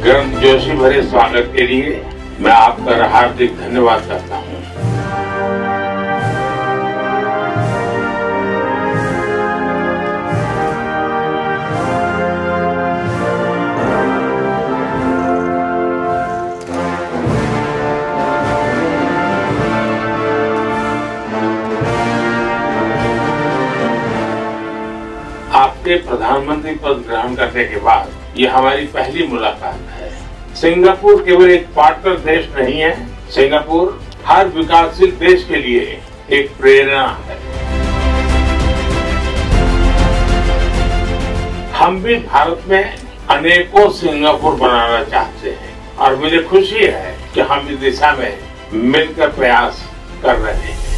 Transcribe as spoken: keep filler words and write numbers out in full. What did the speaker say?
गर्मजोशी भरे स्वागत के लिए मैं आपका हार्दिक धन्यवाद करता हूं। आपके प्रधानमंत्री पद ग्रहण करने के बाद ये हमारी पहली मुलाकात है। सिंगापुर केवल एक पार्टनर देश नहीं है, सिंगापुर हर विकासशील देश के लिए एक प्रेरणा है। हम भी भारत में अनेकों सिंगापुर बनाना चाहते हैं और मुझे खुशी है कि हम इस दिशा में मिलकर प्रयास कर रहे हैं।